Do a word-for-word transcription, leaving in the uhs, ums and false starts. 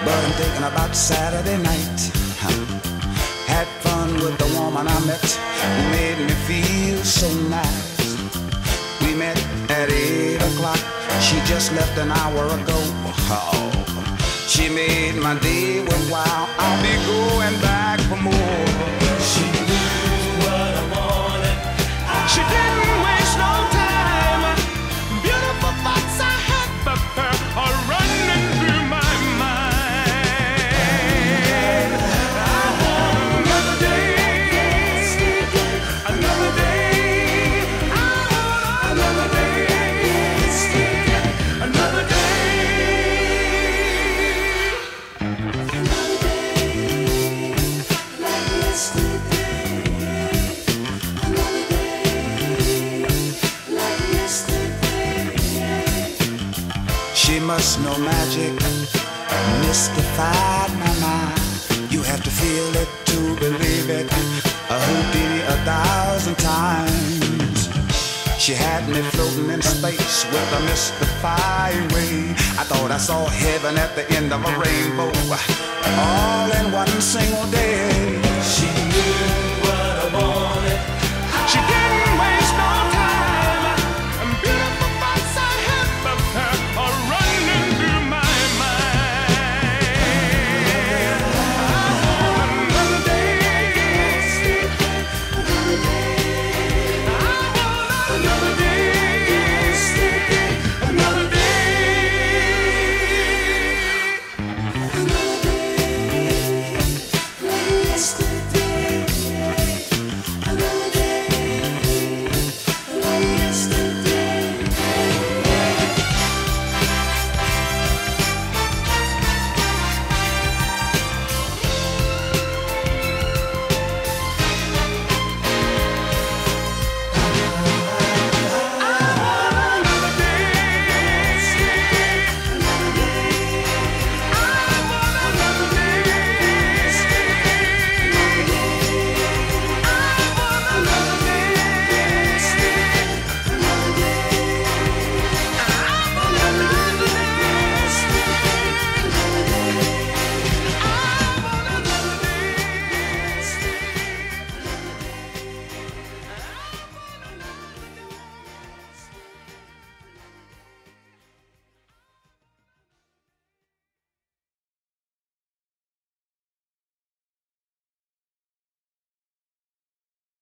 But I'm thinking about Saturday night. Had fun with the woman I met, who made me feel so nice. We met at eight o'clock. She just left an hour ago. Oh, she made my day worthwhile. I'll be going back for more. She knew what I wanted. She didn't waste no time. Beautiful thoughts I had for her are running through my mind. I want another day, another day. I want another day, another day. She must know magic, mystified my mind. You have to feel it to believe it, a Houdini a thousand times. She had me floating in space with a mystifying way. I thought I saw heaven at the end of a rainbow, all in one single day.